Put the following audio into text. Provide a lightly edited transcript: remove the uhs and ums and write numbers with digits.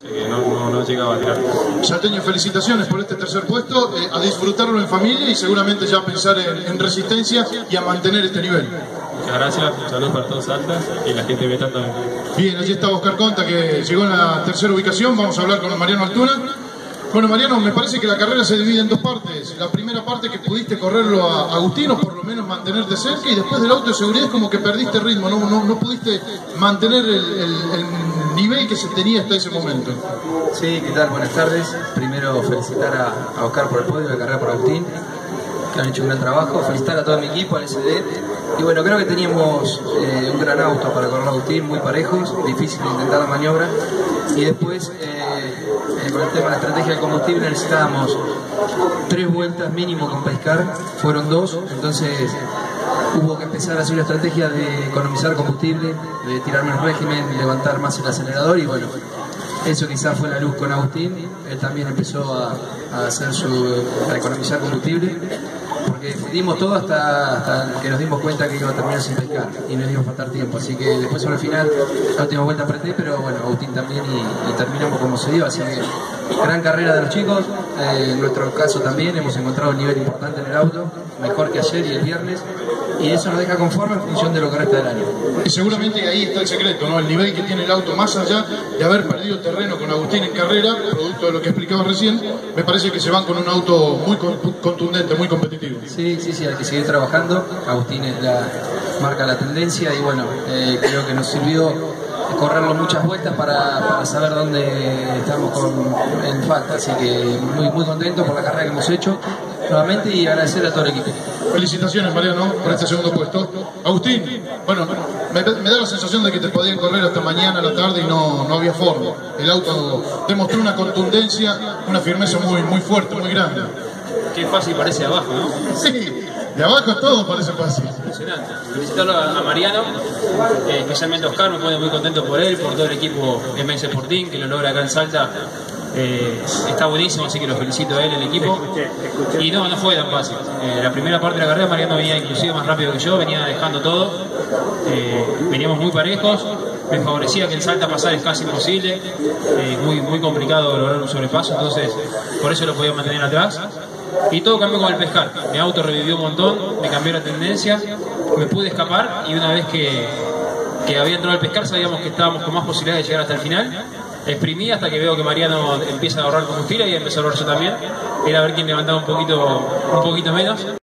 No llegaba a tirar. Salteño, felicitaciones por este tercer puesto, a disfrutarlo en familia y seguramente ya pensar en resistencia y a mantener este nivel. Muchas gracias, saludos para todos Salta y la gente de Betán también. Bien, allí está Oscar Conta, que llegó en la tercera ubicación. Vamos a hablar con Mariano Altuna. Bueno, Mariano, me parece que la carrera se divide en dos partes. La primera parte que pudiste correrlo a Agustín, o por lo menos mantenerte cerca, y después del auto de seguridad es como que perdiste ritmo, no pudiste mantener el nivel que se tenía hasta ese momento. Sí, ¿qué tal? Buenas tardes. Primero felicitar a Oscar por el podio, la carrera por Agustín, que han hecho un gran trabajo. Felicitar a todo mi equipo, al SD. Y bueno, creo que teníamos un gran auto para correr a Agustín, muy parejos, difícil de intentar la maniobra. Y después, con el tema de la estrategia del combustible, necesitábamos 3 vueltas mínimo con pescar, fueron 2, entonces hubo que empezar a hacer una estrategia de economizar combustible, de tirar menos régimen, levantar más el acelerador, y bueno, eso quizás fue la luz con Agustín. Él también empezó a economizar combustible, porque dimos todo hasta que nos dimos cuenta que iba a terminar sin pescar y nos iba a faltar tiempo, así que después sobre el final la última vuelta apreté, pero bueno, Agustín también, y terminamos como se dio, así que gran carrera de los chicos. En nuestro caso también hemos encontrado un nivel importante en el auto, mejor que ayer y el viernes, y eso nos deja conforme en función de lo que resta del año. Y seguramente ahí está el secreto, ¿no? El nivel que tiene el auto, más allá de haber perdido terreno con Agustín en carrera, producto de lo que explicaba recién, me parece que se van con un auto muy contundente, muy competitivo. Sí, hay que seguir trabajando. Agustín marca la tendencia, y bueno, creo que nos sirvió correrlo muchas vueltas para saber dónde estamos en falta, así que muy contento por la carrera que hemos hecho nuevamente, y agradecer a todo el equipo. Felicitaciones, Mariano, por este segundo puesto. Agustín, bueno, me da la sensación de que te podían correr hasta mañana a la tarde y no había forma. El auto demostró una contundencia, una firmeza muy fuerte, muy grande. Qué fácil parece de abajo, ¿no? Sí, de abajo todo parece fácil. Impresionante. Felicitarlo a Mariano, especialmente a Oscar, me pone muy contento por él, por todo el equipo de MS Sporting, que lo logra acá en Salta. Está buenísimo, así que lo felicito a él, el equipo. Y no fue tan fácil. La primera parte de la carrera Mariano venía inclusive más rápido que yo, venía dejando todo. Veníamos muy parejos, me favorecía que en Salta pasar es casi imposible, muy complicado lograr un sobrepaso, entonces por eso lo podía mantener atrás. Y todo cambió con el pescar. Mi auto revivió un montón, me cambió la tendencia, me pude escapar, y una vez que había entrado al pescar sabíamos que estábamos con más posibilidades de llegar hasta el final. Exprimí hasta que veo que Mariano empieza a ahorrar combustible, y empezó a ahorrar yo también. Era ver quién levantaba un poquito menos.